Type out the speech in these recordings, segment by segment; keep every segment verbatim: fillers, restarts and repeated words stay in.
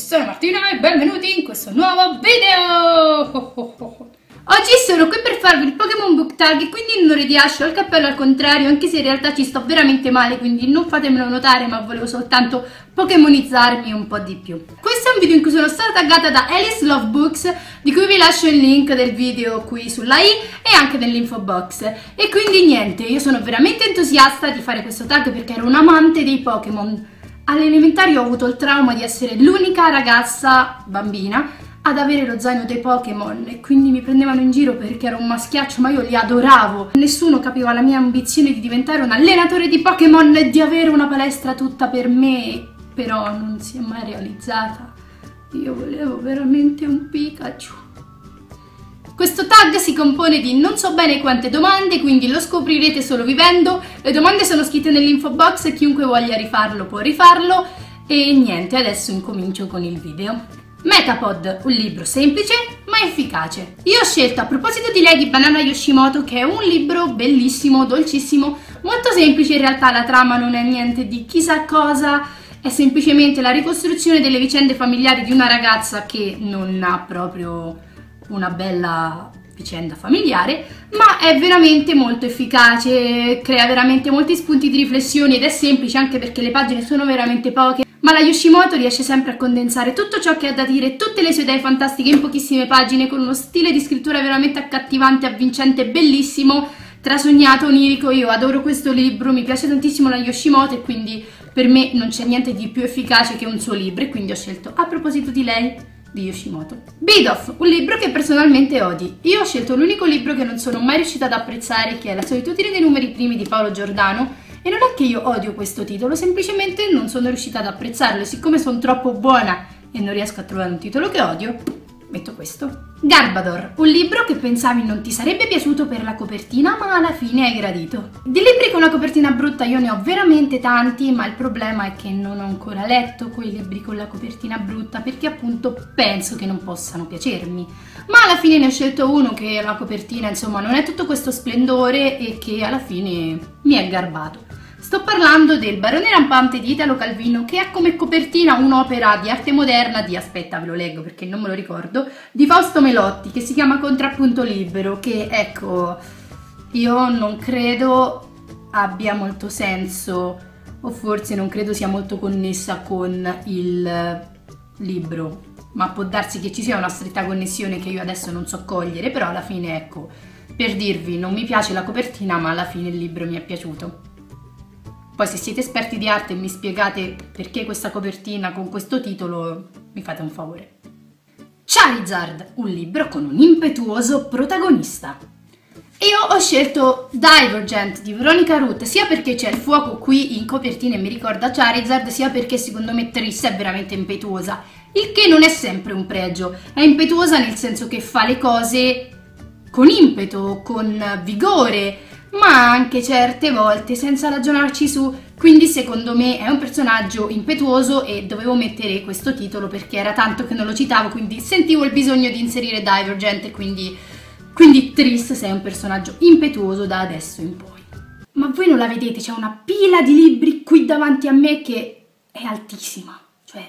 sono Martina e benvenuti in questo nuovo video! Oggi sono qui per farvi il Pokémon Book Tag e quindi in onore di Ash ho il cappello al contrario, anche se in realtà ci sto veramente male, quindi non fatemelo notare, ma volevo soltanto pokemonizzarmi un po' di più. Questo è un video in cui sono stata taggata da Alice Love Books, di cui vi lascio il link del video qui sulla i e anche nell'info box. E quindi niente, io sono veramente entusiasta di fare questo tag perché ero un amante dei Pokémon. Alle elementari ho avuto il trauma di essere l'unica ragazza bambina ad avere lo zaino dei Pokémon e quindi mi prendevano in giro perché ero un maschiaccio, ma io li adoravo. Nessuno capiva la mia ambizione di diventare un allenatore di Pokémon e di avere una palestra tutta per me, però non si è mai realizzata. Io volevo veramente un Pikachu. Questo tag si compone di non so bene quante domande, quindi lo scoprirete solo vivendo. Le domande sono scritte nell'info box e chiunque voglia rifarlo può rifarlo. E niente, adesso incomincio con il video. Metapod, un libro semplice ma efficace. Io ho scelto a proposito di lei di Banana Yoshimoto, che è un libro bellissimo, dolcissimo, molto semplice in realtà. La trama non è niente di chissà cosa, è semplicemente la ricostruzione delle vicende familiari di una ragazza che non ha proprio una bella vicenda familiare, ma è veramente molto efficace, crea veramente molti spunti di riflessione ed è semplice anche perché le pagine sono veramente poche. Ma la Yoshimoto riesce sempre a condensare tutto ciò che ha da dire, tutte le sue idee fantastiche in pochissime pagine, con uno stile di scrittura veramente accattivante, avvincente, bellissimo, trasognato, onirico. Io adoro questo libro, mi piace tantissimo la Yoshimoto e quindi per me non c'è niente di più efficace che un suo libro e quindi ho scelto, a proposito di lei, di Yoshimoto. Bidoof, un libro che personalmente odi. Io ho scelto l'unico libro che non sono mai riuscita ad apprezzare, che è La solitudine dei numeri primi di Paolo Giordano. E non è che io odio questo titolo, semplicemente non sono riuscita ad apprezzarlo e siccome sono troppo buona e non riesco a trovare un titolo che odio, metto questo. Garbodor, un libro che pensavi non ti sarebbe piaciuto per la copertina, ma alla fine hai gradito. Di libri con la copertina brutta io ne ho veramente tanti, ma il problema è che non ho ancora letto quei libri con la copertina brutta perché appunto penso che non possano piacermi. Ma alla fine ne ho scelto uno che la copertina insomma non è tutto questo splendore e che alla fine mi è garbato. Sto parlando del Barone Rampante di Italo Calvino, che ha come copertina un'opera di arte moderna di, aspetta ve lo leggo perché non me lo ricordo, di Fausto Melotti, che si chiama Contrappunto Libero, che ecco, io non credo abbia molto senso, o forse non credo sia molto connessa con il libro, ma può darsi che ci sia una stretta connessione che io adesso non so cogliere, però alla fine ecco, per dirvi, non mi piace la copertina, ma alla fine il libro mi è piaciuto. Poi se siete esperti di arte e mi spiegate perché questa copertina con questo titolo, mi fate un favore. Charizard, un libro con un impetuoso protagonista. Io ho scelto Divergent di Veronica Roth sia perché c'è il fuoco qui in copertina e mi ricorda Charizard, sia perché secondo me Triss è veramente impetuosa, il che non è sempre un pregio. È impetuosa nel senso che fa le cose con impeto, con vigore, ma anche certe volte senza ragionarci su, quindi secondo me è un personaggio impetuoso e dovevo mettere questo titolo perché era tanto che non lo citavo, quindi sentivo il bisogno di inserire Divergent e quindi, quindi Triss sei un personaggio impetuoso da adesso in poi. Ma voi non la vedete, c'è una pila di libri qui davanti a me che è altissima, cioè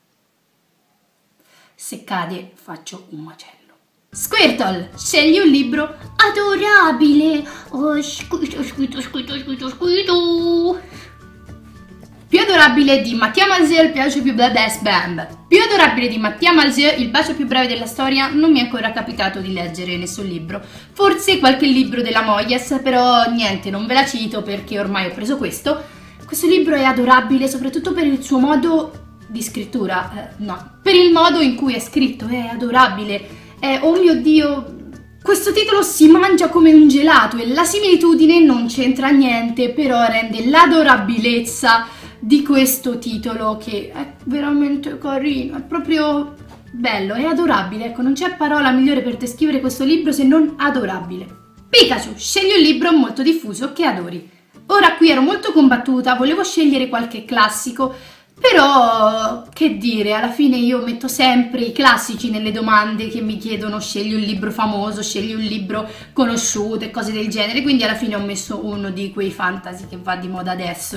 se cade faccio un macello. Squirtle, scegli un libro adorabile. Oh, squito, squito, squito, squito, squito. Più adorabile di Mattia Malzieu, il bacio più breve bam. Più adorabile di Mattia Malzieu, il bacio più breve della storia, non mi è ancora capitato di leggere nessun libro. Forse qualche libro della Moyes, però niente, non ve la cito perché ormai ho preso questo. Questo libro è adorabile soprattutto per il suo modo di scrittura, eh, no, per il modo in cui è scritto, è adorabile. Eh, oh mio Dio, questo titolo si mangia come un gelato e la similitudine non c'entra niente, però rende l'adorabilezza di questo titolo che è veramente carino, è proprio bello, è adorabile, ecco, non c'è parola migliore per descrivere questo libro se non adorabile. Pikachu, scegli un libro molto diffuso che adori. Ora qui ero molto combattuta, volevo scegliere qualche classico, però, che dire, alla fine io metto sempre i classici nelle domande che mi chiedono scegli un libro famoso, scegli un libro conosciuto e cose del genere, quindi alla fine ho messo uno di quei fantasy che va di moda adesso,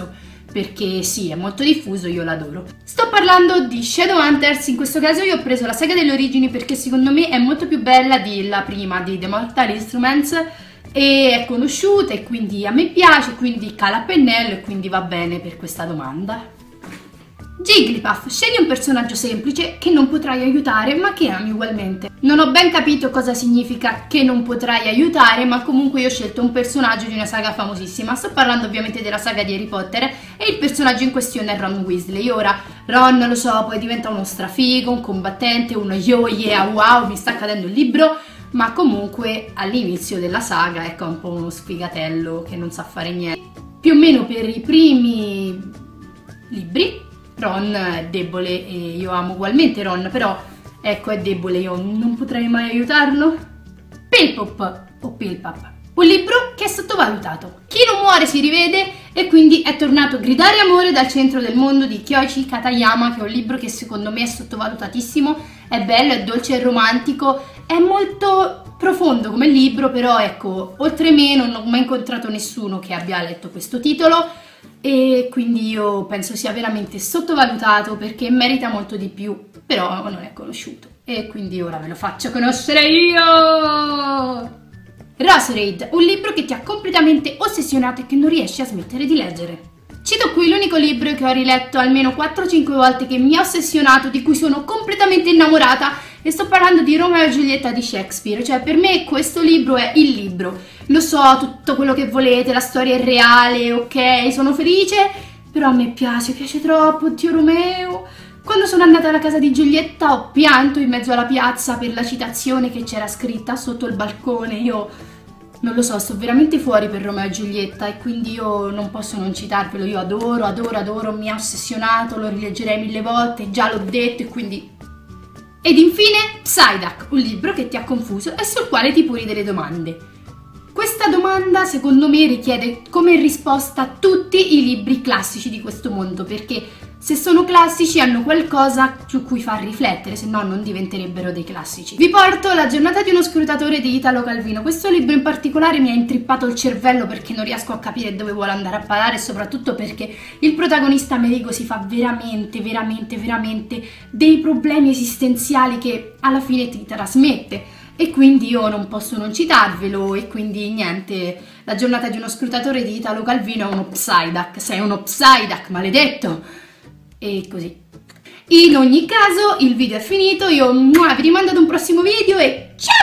perché sì, è molto diffuso, io l'adoro. Sto parlando di Shadowhunters, in questo caso io ho preso la saga delle origini perché secondo me è molto più bella della prima, di The Mortal Instruments, e è conosciuta e quindi a me piace, quindi cala a pennello e quindi va bene per questa domanda. Jigglypuff, scegli un personaggio semplice che non potrai aiutare ma che ami ugualmente. Non ho ben capito cosa significa che non potrai aiutare, ma comunque io ho scelto un personaggio di una saga famosissima. Sto parlando ovviamente della saga di Harry Potter e il personaggio in questione è Ron Weasley. Ora, Ron, lo so, poi diventa uno strafigo, un combattente, uno yo yeah wow, mi sta cadendo il libro, ma comunque all'inizio della saga ecco, è un po' uno sfigatello che non sa fare niente. Più o meno per i primi libri Ron è debole e io amo ugualmente Ron, però ecco è debole, io non potrei mai aiutarlo. Pillpup o Pillpup, un libro che è sottovalutato. Chi non muore si rivede e quindi è tornato Gridare amore dal centro del mondo di Kyoichi Katayama, che è un libro che secondo me è sottovalutatissimo, è bello, è dolce, è romantico, è molto profondo come libro, però ecco, oltre me non ho mai incontrato nessuno che abbia letto questo titolo e quindi io penso sia veramente sottovalutato perché merita molto di più, però non è conosciuto e quindi ora ve lo faccio conoscere io! Roserade, un libro che ti ha completamente ossessionato e che non riesci a smettere di leggere. Cito qui l'unico libro che ho riletto almeno quattro cinque volte, che mi ha ossessionato, di cui sono completamente innamorata, e sto parlando di Romeo e Giulietta di Shakespeare. Cioè per me questo libro è il libro. Lo so, tutto quello che volete, la storia è reale, ok, sono felice, però a me piace, piace troppo, Dio Romeo. Quando sono andata alla casa di Giulietta ho pianto in mezzo alla piazza per la citazione che c'era scritta sotto il balcone. Io non lo so, sto veramente fuori per Romeo e Giulietta e quindi io non posso non citarvelo. Io adoro, adoro, adoro, mi ha ossessionato, lo rileggerei mille volte, già l'ho detto e quindi... Ed infine Psyduck, un libro che ti ha confuso e sul quale ti poni delle domande. Questa domanda secondo me richiede come risposta tutti i libri classici di questo mondo, perché se sono classici hanno qualcosa su cui far riflettere, se no non diventerebbero dei classici. Vi porto La giornata di uno scrutatore di Italo Calvino. Questo libro in particolare mi ha intrippato il cervello perché non riesco a capire dove vuole andare a parare e soprattutto perché il protagonista Amerigo si fa veramente, veramente, veramente dei problemi esistenziali che alla fine ti trasmette. E quindi io non posso non citarvelo e quindi niente, La giornata di uno scrutatore di Italo Calvino è uno Psyduck, sei uno Psyduck, maledetto! E così. In ogni caso il video è finito, io vi rimando ad un prossimo video e ciao!